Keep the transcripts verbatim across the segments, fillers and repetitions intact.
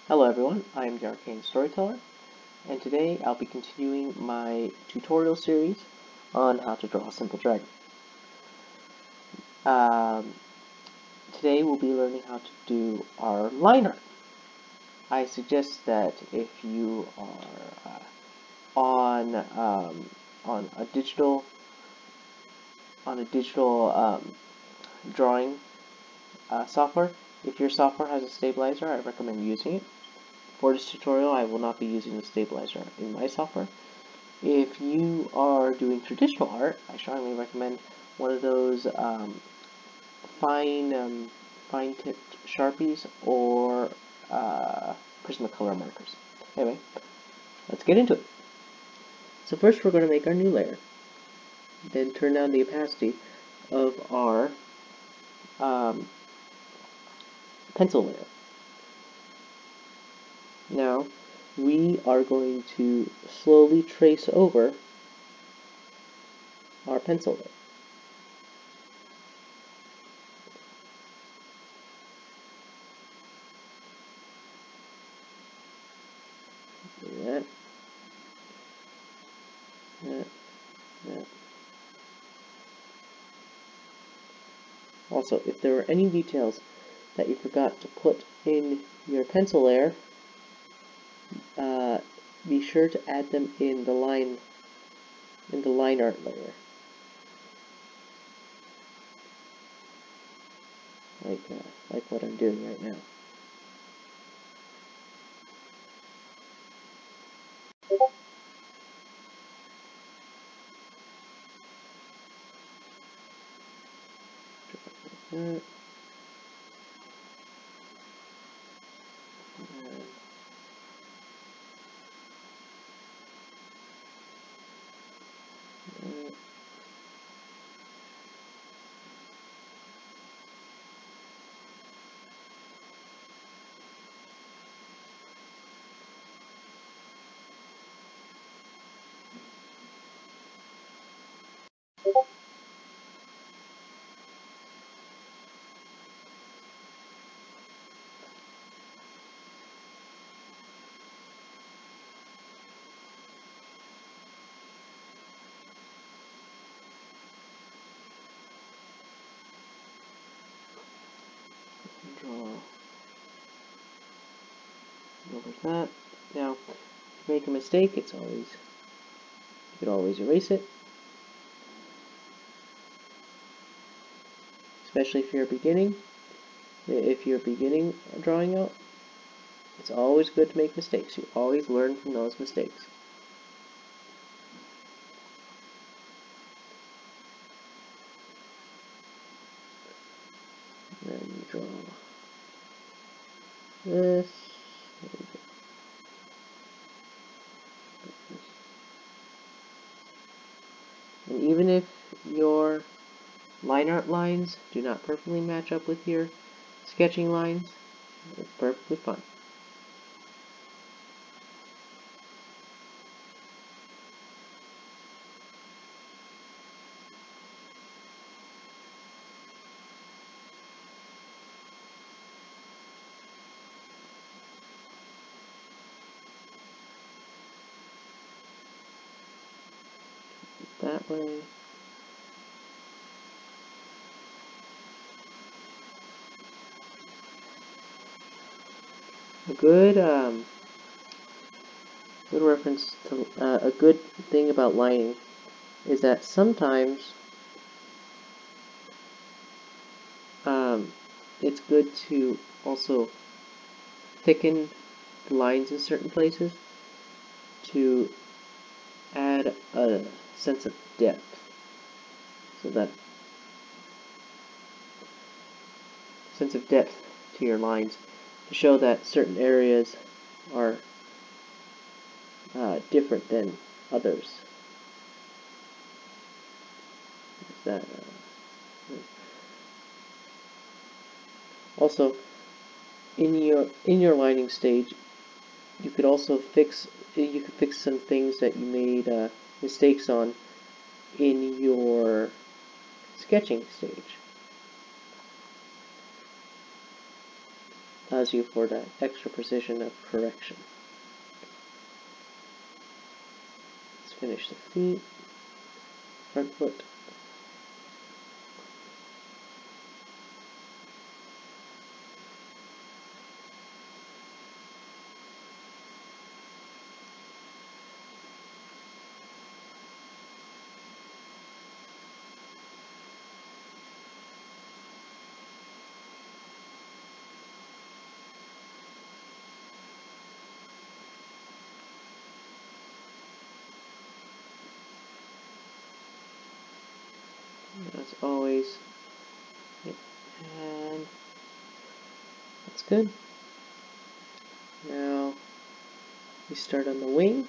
Hello everyone, I am the Arcane Storyteller, and today I'll be continuing my tutorial series on how to draw a simple dragon. Um, today we'll be learning how to do our line art. I suggest that if you are uh, on um, on a digital on a digital um, drawing uh, software, if your software has a stabilizer, I recommend using it. For this tutorial, I will not be using the stabilizer in my software. If you are doing traditional art, I strongly recommend one of those um, fine, um, fine-tipped Sharpies or uh, Prismacolor markers. Anyway, let's get into it. So first, we're going to make our new layer, then turn down the opacity of our um, pencil layer. Now, we are going to slowly trace over our pencil layer. Do that, that, that. Also, if there are any details that you forgot to put in your pencil layer, uh, be sure to add them in the line in the line art layer, like uh, like what I'm doing right now. Like that. Draw over that. Now, if you make a mistake, it's always you can always erase it. Especially if you're beginning. If you're beginning drawing out, it's always good to make mistakes. You always learn from those mistakes. Then you draw this. And even if your line art lines do not perfectly match up with your sketching lines, it's perfectly fine. That way. A good, um, good reference to uh, a good thing about lining is that sometimes um, it's good to also thicken the lines in certain places to add a sense of depth, so that sense of depth to your lines to show that certain areas are uh, different than others. That uh, also in your in your lining stage, you could also fix you could fix some things that you made uh, mistakes on in your sketching stage. allows you for that extra precision of correction. Let's finish the feet, front foot. As always, and that's good. Now we start on the wing.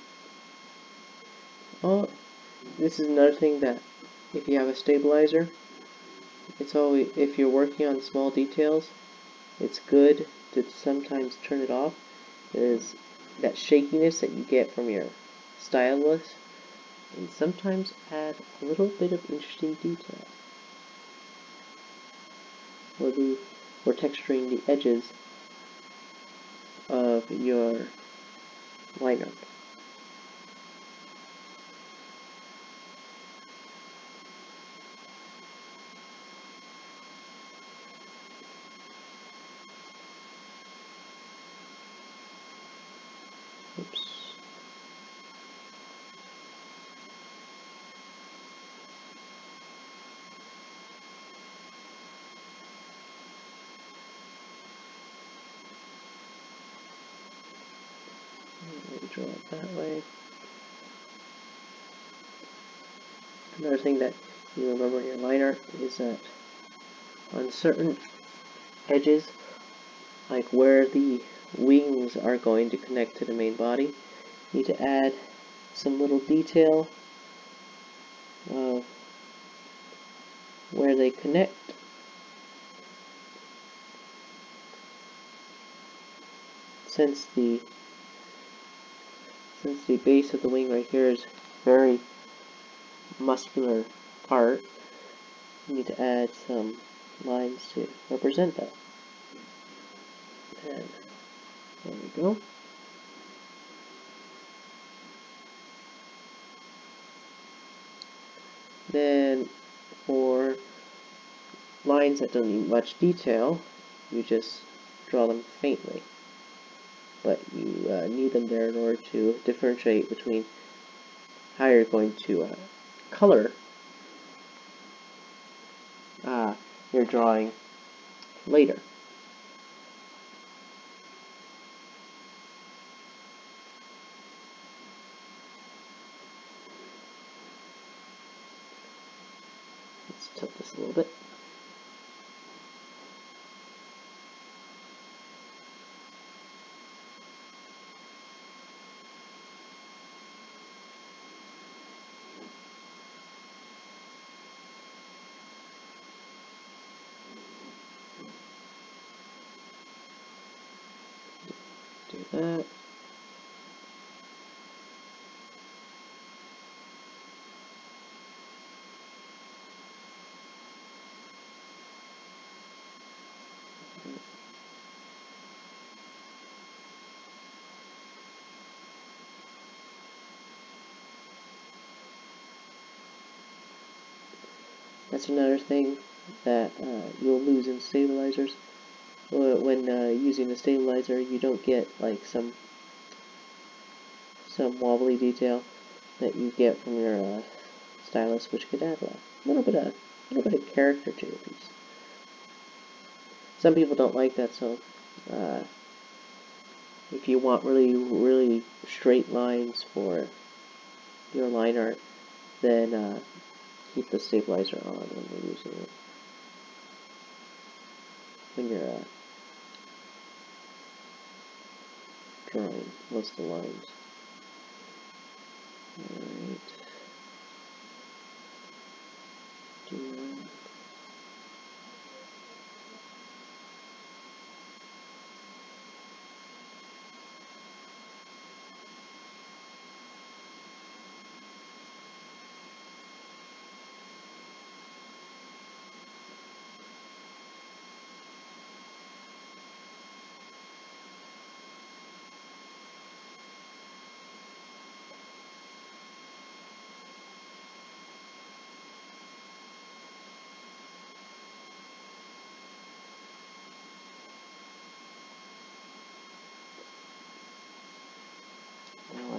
Oh, this is another thing that if you have a stabilizer, it's always, if you're working on small details, it's good to sometimes turn it off. Is that shakiness that you get from your stylus, and sometimes add a little bit of interesting detail. We'll do, we're texturing the edges of your liner. Oops. Maybe draw it that way. Another thing that you remember in your liner is that on certain edges, like where the wings are going to connect to the main body, you need to add some little detail of where they connect. Since the since the base of the wing right here is very muscular part, you need to add some lines to represent that. And there we go. Then for lines that don't need much detail, you just draw them faintly. But you uh, need them there in order to differentiate between how you're going to uh, color uh, your drawing later. Let's tilt this a little bit. Do that. That's another thing that uh, you'll lose in stabilizers. When uh, using the stabilizer, you don't get like some some wobbly detail that you get from your uh, stylus, which could add a little bit of a little bit of character to your piece. Some people don't like that, so uh, if you want really really straight lines for your line art, then uh, keep the stabilizer on when you're using it. When you're uh, drawing most of the lines. Alright. Do that.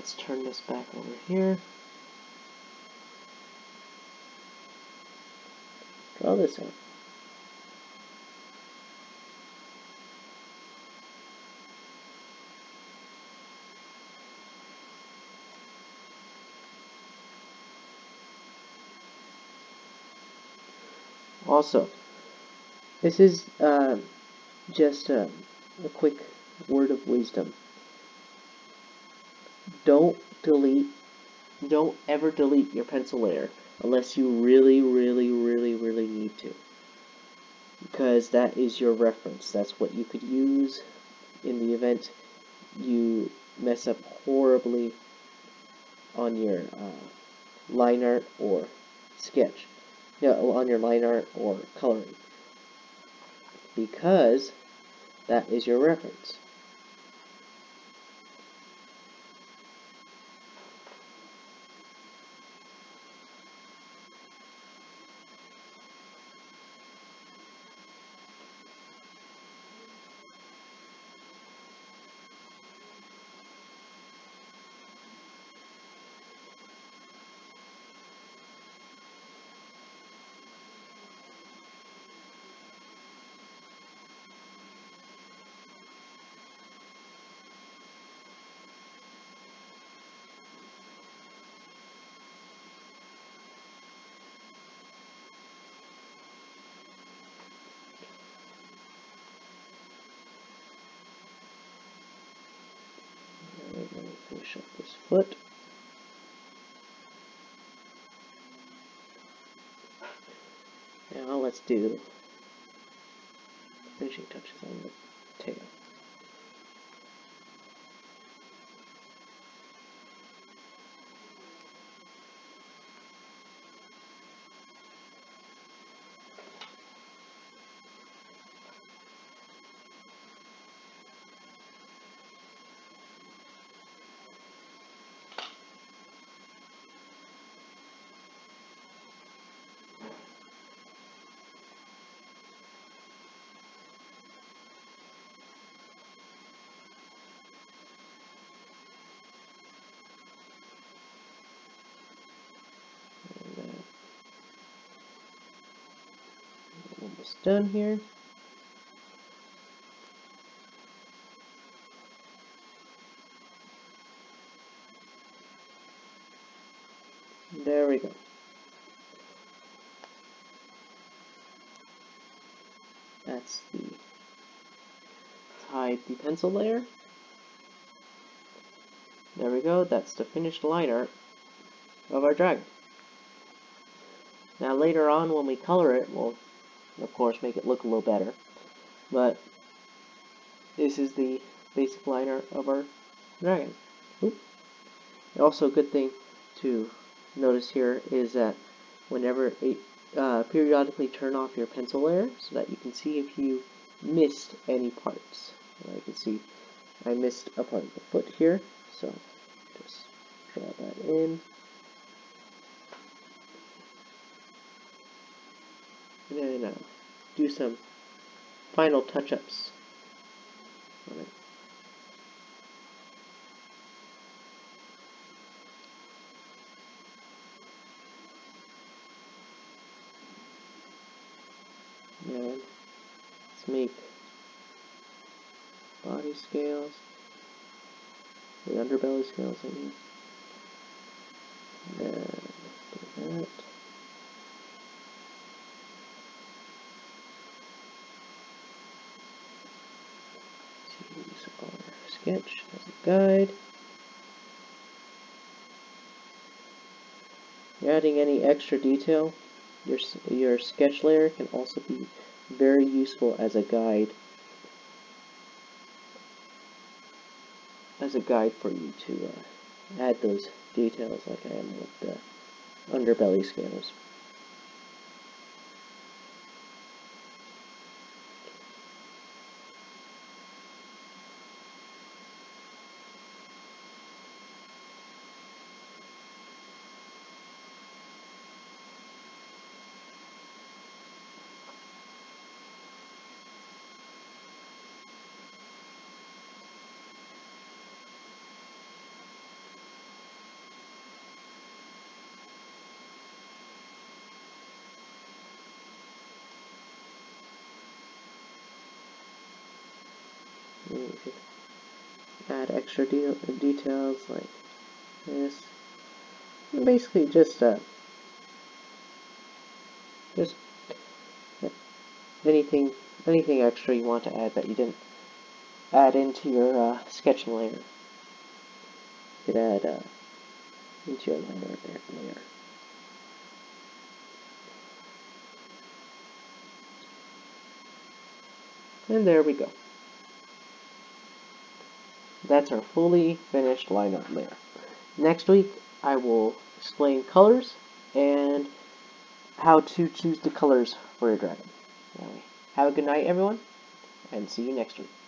let's turn this back over here. Draw this out. Also, this is uh, just a, a quick word of wisdom. Don't delete, don't ever delete your pencil layer unless you really, really, really, really need to. Because that is your reference. That's what you could use in the event you mess up horribly on your uh, line art or sketch. Yeah, on your line art or coloring. Because that is your reference. Let me finish up this foot. Now let's do finishing touches on the tail. Almost done here. There we go. That's the hide the pencil layer. There we go. That's the finished line art of our dragon. Now later on when we color it, we'll of course make it look a little better. But this is the basic line art of our dragon. Oop. Also a good thing to notice here is that whenever it, uh, periodically turn off your pencil layer so that you can see if you missed any parts. And I can see I missed a part of the foot here, so just draw that in. And then uh, do some final touch-ups on it. And let's make body scales, the underbelly scales, I mean. And then do that. Use our sketch as a guide. You're adding any extra detail, your, your sketch layer can also be very useful as a guide as a guide for you to uh, add those details like I am with the underbelly scales. You could add extra de details like this. And basically, just uh, just anything anything extra you want to add that you didn't add into your uh, sketching layer. You could add uh, into your liner there layer. And there we go. That's our fully finished line art layer. Next week, I will explain colors and how to choose the colors for your dragon. Anyway, have a good night, everyone, and see you next week.